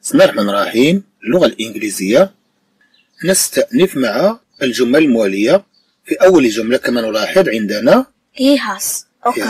بسم الله الرحمن الرحيم. اللغة الإنجليزية. نستأنف مع الجمل الموالية. في أول جملة كما نلاحظ عندنا He has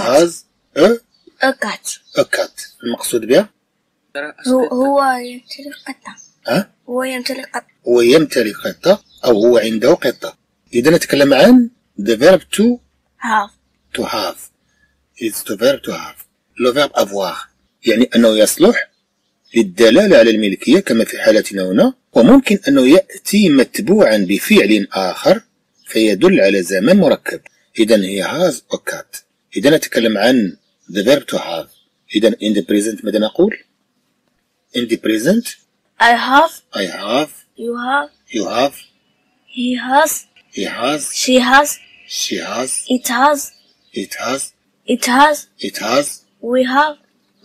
a cat. المقصود بها هو يمتلك قطة. هو يمتلك قطة أو هو عنده قطة. إذا نتكلم عن the verb to have. It's the verb to have. le verbe avoir يعني أنه يصلح للدلالة على الملكية كما في حالتنا هنا، وممكن أنه يأتي متبوعا بفعل آخر فيدل على زمن مركب. إذا he has a cat. إذا نتكلم عن the verb to have. إذا in the present ماذا نقول؟ in the present I have. you have He has. She has. It has. We have.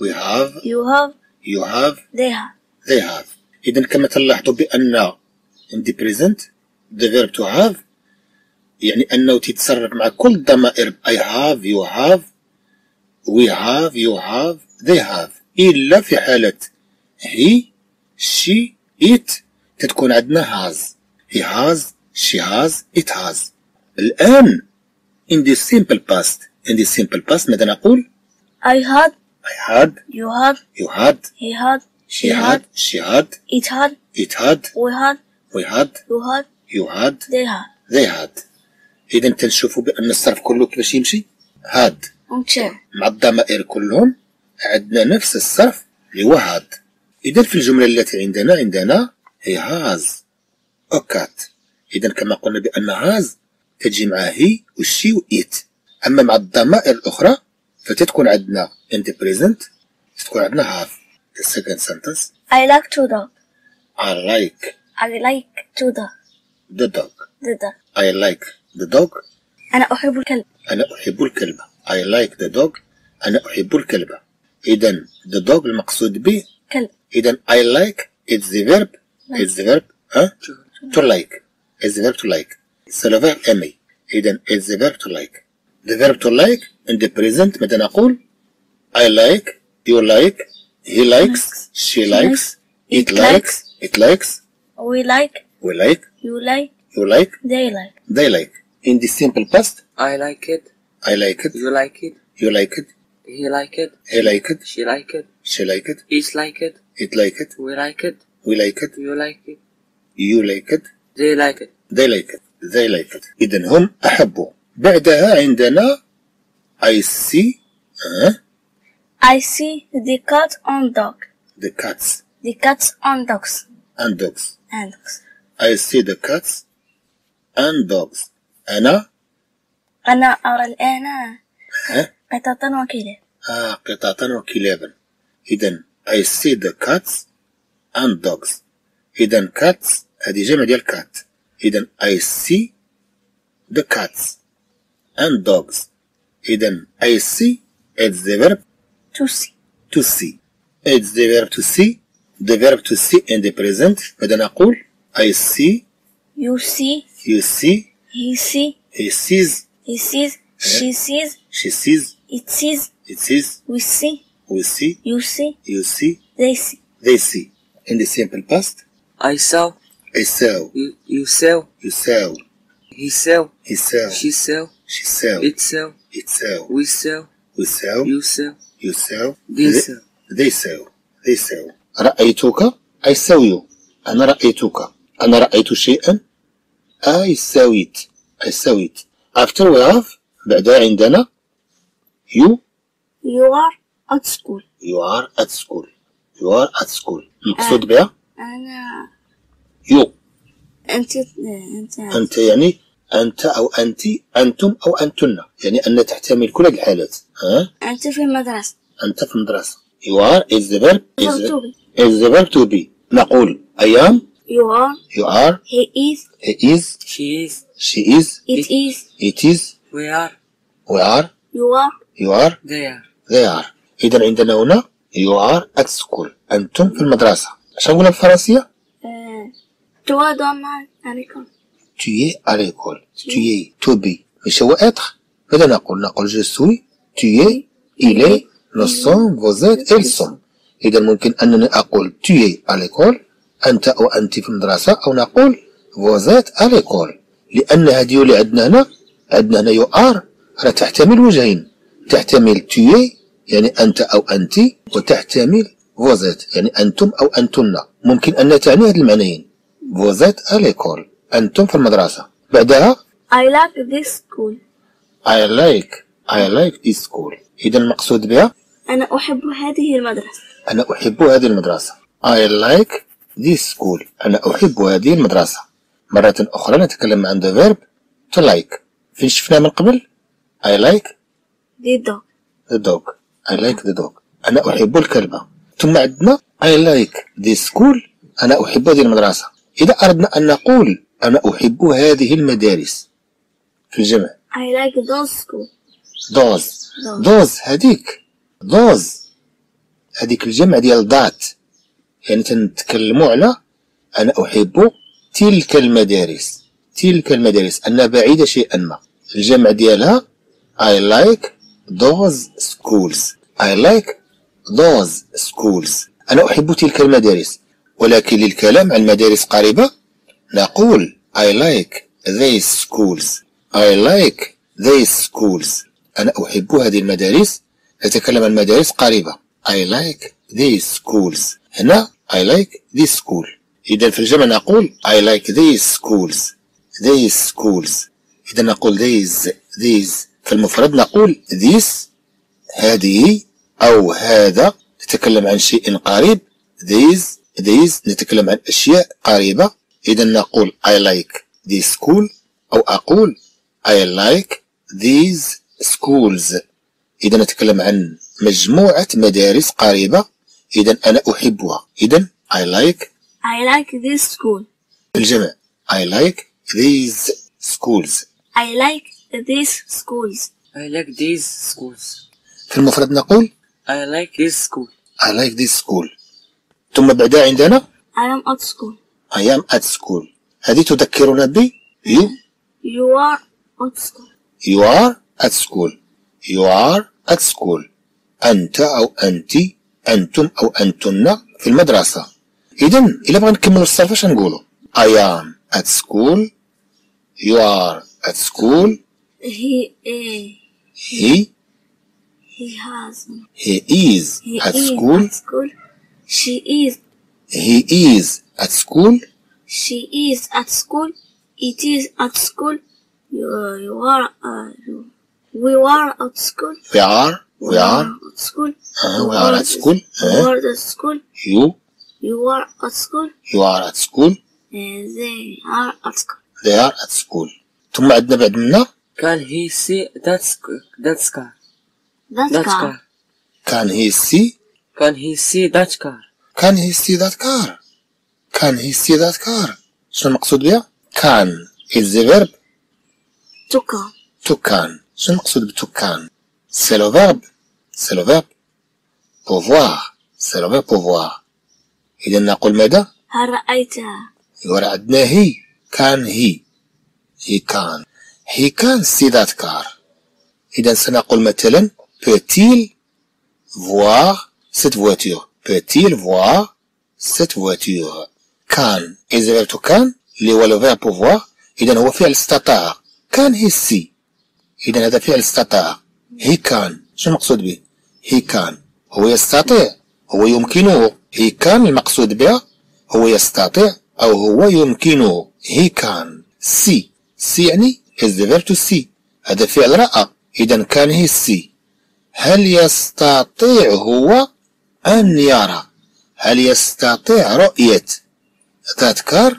You have. They have. إذا كما تلاحظوا بأن in the present the verb to have يعني أنه تتصرف مع كل الضمائر I have, you have, we have, you have, they have، إلا في حالة he, she, it تتكون عندنا has. he has, she has, it has. الآن in the simple past ماذا نقول؟ I had. You had. He had. She had. It had. We had. You had. They had. إذا تنشوفوا بأن الصرف كله كيفاش يمشي؟ had مع الضمائر كلهم عندنا نفس الصرف اللي هو had. إذا في الجملة التي عندنا he has a cat. إذا كما قلنا بأن has تجي مع he والشي و it. أما مع الضمائر الأخرى فتتكون عندنا in the present تتكون عندنا have. The second sentence I like to dog. I like to dog. the dog. I like the dog. أنا أحب الكلب. I like the dog. أنا أحب الكلب. إذا the dog المقصود به كلب. إذا I like it's the verb to like. It's the verb to like. C'est le verbe aimer. إذا it's the verb to like. The verb to like in the present ماذا نقول؟ I like, you like, he likes, she likes, it likes, we like, you like, they like. In the simple past I like it. I like it, You like it. you like it, He like it. he like it, She like it. she like it, It like it. it like it, We like it. we like it, You like it. you like it, They like it. they like it. إذن هم أحبوا. بعدها عندنا I see the cat on dog. the cats The cats on dogs. and dogs. I see the cats and dogs. أنا أرى الآن قطة وكلاب. قططا وكلابا. إذن I see the cats and dogs. إذن cats هذه جمع ديال cat. إذن I see the cats and dogs. إذن I see it's the verb to see. It's the verb to see. The verb to see in the present ماذا نقول؟ I see, you see, he sees, she sees, it sees, we see, you see, they see. In the simple past I saw. I saw, You saw. you saw, He saw. he saw, She saw. she saw, It saw. it saw, We saw. we saw, You saw. you saw, They saw. they saw. رأيتك I saw you. أنا رأيت شيئا I saw it. After we have بعدها عندنا you are at school. المقصود بها أنا you. أنت أنت يعني أنت أو أنت أنتم أو أنتن يعني أن تحتمل كل الحالات. أنت في المدرسة. أنت في المدرسة. You are is the verb to be. نقول I am. You are. He is. She is. It is. We are. You are. They are. إذا عندنا هنا you are at school. أنتم في المدرسة. اش نقولها بالفرنسية؟ Toi dans à l'école. Tu es à l'école. Tu es. To be. مش هو être. ماذا نقول؟ je suis. Tu es. Il est. Nous sommes. Vous êtes. Ils sont. إذا ممكن أنني أقول tu es à l'école، أنت أو أنت في المدرسة، أو نقول vous êtes à l'école، لأن هذه اللي عندنا هنا you are راه تحتمل وجهين، تحتمل tu es يعني أنت أو أنت، وتحتمل vous êtes يعني أنتم أو أنتن، ممكن أن تعني هذه المعنيين. vous êtes à l'école أنتم في المدرسة. بعدها I like this school. I like this school. إذا المقصود بها أنا أحب هذه المدرسة. أنا أحب هذه المدرسة. I like this school. أنا أحب هذه المدرسة. مرة أخرى نتكلم عن the verb to like. فين شفناه من قبل؟ I like the dog. I like the dog. أنا أحب الكلبة. ثم عندنا I like this school. أنا أحب هذه المدرسة. إذا أردنا أن نقول أنا أحب هذه المدارس في الجمع I like those school. those هذيك الجمع ديال ذات، يعني تنتكلموا على أنا أحب تلك المدارس أنها بعيدة شيئا ما. الجمع ديالها I like those schools. أنا أحب تلك المدارس. ولكن للكلام عن مدارس قريبة نقول I like these schools. أنا أحب هذه المدارس. نتكلم عن مدارس قريبة I like these schools. هنا I like this school. إذا في الجمع نقول I like these schools. إذا نقول these. في المفرد نقول this هذه أو هذا، نتكلم عن شيء قريب. these نتكلم عن أشياء قريبة. إذا نقول I like this school أو أقول I like these schools. إذا نتكلم عن مجموعة مدارس قريبة، إذا أنا أحبها. إذا I like this school. الجمع I like these schools. I like these schools. في المفرد نقول I like this school. ثم بعدها عندنا I am at school. هذه تذكرنا ب You are at school. أنت أو أنت، أنتم أو أنتن في المدرسة. إذا إلا بغينا نكملوا الصرف اش نقولوا؟ I am at school. You are at school. He is at school. He is at school. She is at school. It is at school. We are at school. We are at school. We are at school. You are at school. You are at school. You are at school. They are at school. ثم عندنا بعد منا Can he see that car? Can he see that car? شنو المقصود بها؟ can is the verb to can. شنو المقصود ب to can؟ c'est le verbe pouvoir. إذا نقول ماذا؟ هل رأيتها؟ ورا عندنا he can see that car. إذا سنقول مثلا peut-il voir cette voiture. can is the verb to can اللي هو le verbe pouvoir. إذا هو فعل استطاع. can he see. إذا هذا فعل استطاع. he can شو المقصود به؟ he can هو يستطيع، هو يمكنه. he can المقصود بها هو يستطيع أو هو يمكنه. he can see يعني is the verb to see. هذا فعل رأى. إذا can he see. هل يستطيع هو أن يرى؟ هل يستطيع رؤية that car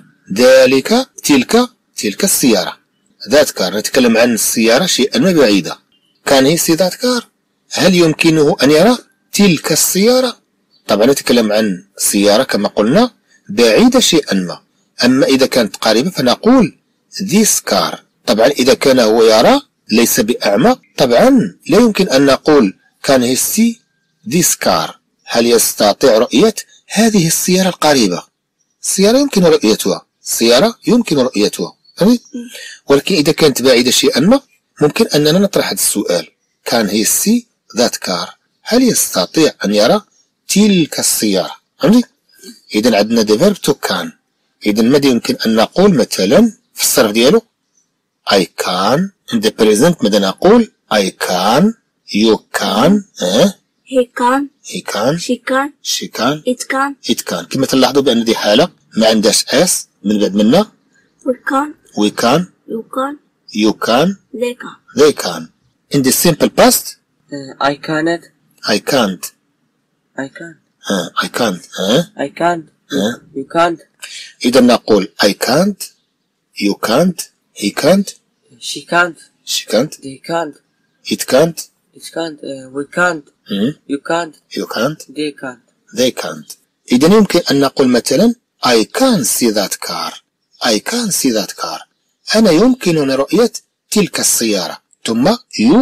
تلك السيارة. that car نتكلم عن السيارة شيئا ما بعيدة. can he see that car؟ هل يمكنه أن يرى تلك السيارة؟ طبعا نتكلم عن سيارة كما قلنا بعيدة شيئا ما. أما إذا كانت قريبة فنقول this car. طبعا إذا كان هو يرى ليس بأعمى طبعا لا يمكن أن نقول can he see this car. هل يستطيع رؤية هذه السيارة القريبة؟ السيارة يمكن رؤيتها. ولكن إذا كانت بعيدة شيئا ما ممكن أننا نطرح هذا السؤال can he see that car. هل يستطيع أن يرى تلك السيارة. فهمتي؟ إذا عندنا دي فيرب تو كان. إذا ماذا يمكن أن نقول مثلا في الصرف ديالو؟ I can. in the present ماذا نقول؟ I can. You can. He can. He can. She can. She can. It can. It can. كما تلاحظوا بأن دي حالة ما عندهاش اس من بعد منا. We can. We can. You can. You can. They can. They can. In the simple past. I can't. I can't. I can't. I can't. I can't. You can't. إذا نقول I can't. You can't. He can't. She can't. She can't. They can't. It can't. It can't. We can't. You can't. You can't. They can't. They can't. إذا يمكن أن نقول مثلا I can see that car. I can see that car. أنا يمكنني رؤية تلك السيارة. ثم you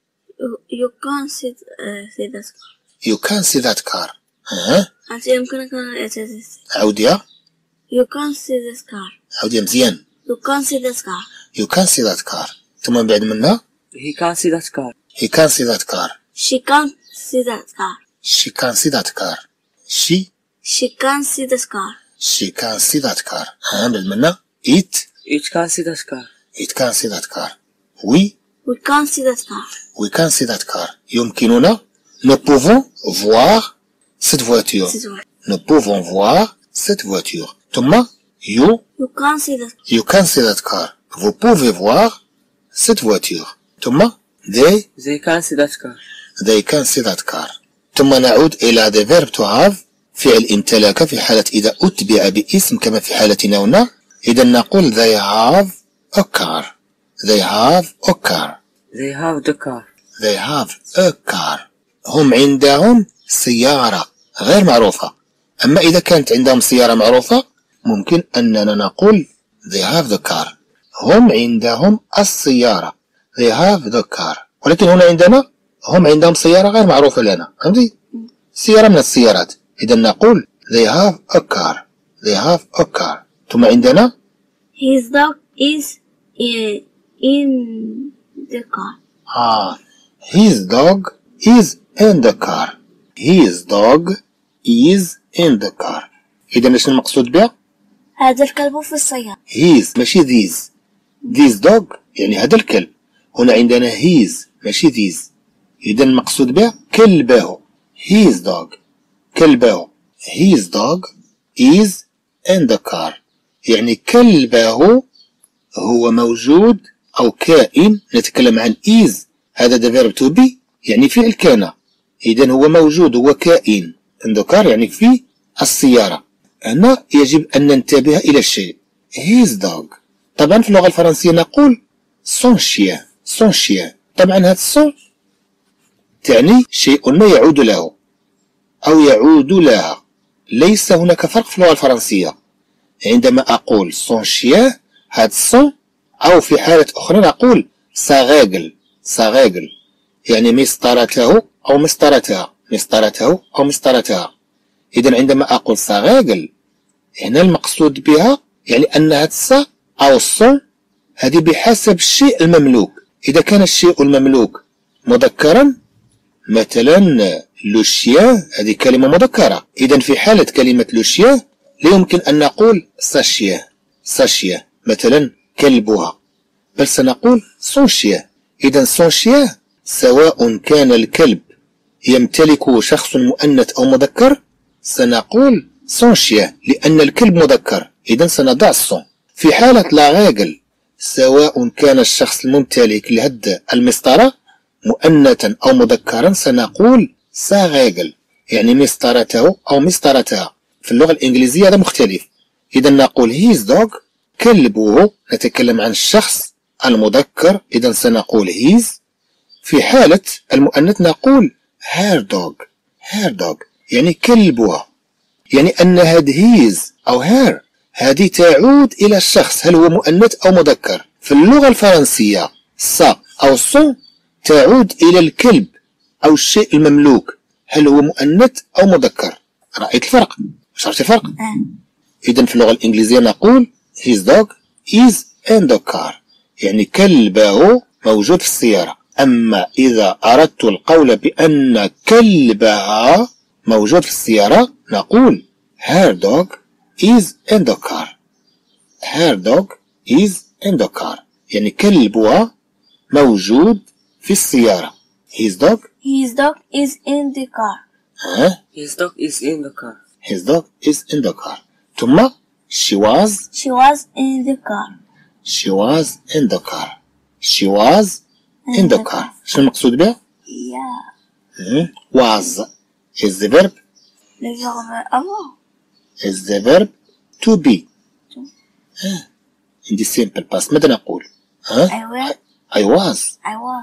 can see that car. You can see that car. أنت يمكنك رؤية هذه السيارة. عوديها. You can see this car. عوديها مزيان. You can see this car. You can see that car. ثم بعد منها He can't see that car. He can see that car. She can't see that car. She can see that car. She can see this car. She can see that car. بعد منها It can't see that car. It can see that car. We can see that car. We can see that car. يمكننا Nous pouvons voir cette voiture. Nous pouvons voir cette voiture. ثم You can see that. You can see that car. Vous pouvez voir cette voiture. ثم They can see that car. They can see that car. ثم نعود إلى the verb to have فعل امتلك في حالة إذا أتبع باسم كما في حالتنا هنا. إذا نقول they have a car. They have a car. They have the car. They have a car. هم عندهم سيارة غير معروفة. أما إذا كانت عندهم سيارة معروفة ممكن أننا نقول they have the car. هم عندهم السيارة. They have the car. ولكن هنا عندنا هم عندهم سيارة غير معروفة لنا. فهمتي؟ سيارة من السيارات. إذا نقول they have a car. They have a car. ثم عندنا his dog is in the car. His dog is in the car. His dog is in the car. إذا شنو المقصود بها؟ هذا الكلب في السيارة. His ماشي these. This dog يعني هذا الكلب. هنا عندنا his ماشي these. إذا المقصود بها كلبه. His dog. كلبه. His dog is in the car. يعني كلبه هو موجود أو كائن. نتكلم عن is. هذا the verb to be يعني فعل كان. إذن هو موجود هو كائن. in the car يعني في السيارة. هنا يجب أن ننتبه إلى الشيء. his dog. طبعا في اللغة الفرنسية نقول son chien. son chien. طبعا هذا son تعني شيء ما يعود له أو يعود لها. ليس هناك فرق في اللغة الفرنسية. عندما أقول son chien هذا son أو في حالة أخرى نقول sa règle. sa règle يعني مسطرته أو مسطرتها. مسطرته أو مسطرتها. إذن عندما أقول sa règle هنا المقصود بها يعني أن هذا السا أو الصن هذه بحسب الشيء المملوك. إذا كان الشيء المملوك مذكرا مثلا لو شيان هذه كلمة مذكرة. إذن في حالة كلمة لو شيان لا يمكن أن نقول سا شيان. سا شيان مثلا كلبها بل سنقول سون شيان. إذن سون شيان سواء كان الكلب يمتلكه شخص مؤنث أو مذكر سنقول سون شيان لأن الكلب مذكر. إذن سنضع الصون. في حالة لا غاغل سواء كان الشخص الممتلك لهذه المسطرة مؤنثا أو مذكرا سنقول سا غاغل يعني مسطرته أو مسطرتها. في اللغة الإنجليزية هذا مختلف. إذن نقول his dog كلبه نتكلم عن الشخص المذكر. إذن سنقول his. في حالة المؤنث نقول her dog. her dog يعني كلبها. يعني أن هذه his أو her هذه تعود إلى الشخص هل هو مؤنث أو مذكر. في اللغة الفرنسية سا أو صون تعود إلى الكلب أو الشيء المملوك هل هو مؤنث أو مذكر. رأيت الفرق؟ مش عرفت الفرق؟ إذن في اللغة الإنجليزية نقول his dog is in the car يعني كلبه موجود في السيارة. أما إذا أردت القول بأن كلبها موجود في السيارة نقول her dog is in the car. her dog is in the car يعني كلبها موجود في السيارة. his dog is in the car. His dog is in the car. his dog is in the car. ثم she was in the car. she was in the car. she was in the car. شنو المقصود بها؟ was is the verb is the verb to be. in the simple past ماذا نقول؟ I was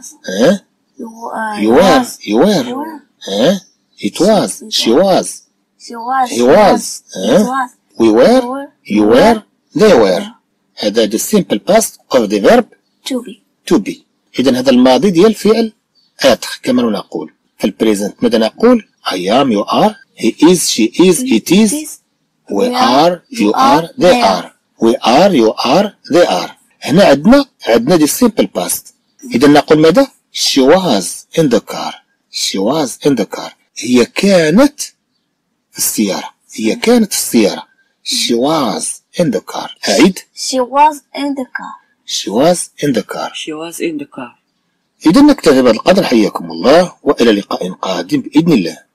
you were it was she was he was we were you were they were. هذا the simple past of the verb to be. إذن هذا الماضي ديال فعل être كما نقول. في البريزنت ماذا نقول؟ I am you are he is she is it is we are you are they are we are you are they are. هنا عندنا the simple past. إذن نقول ماذا؟ she was in the car. she was in the car. هي كانت في السيارة. she was in the car. أعيد. she was in the car. She was in the car. إذا نكتفي بهذا القدر. حياكم الله وإلى لقاء قادم بإذن الله.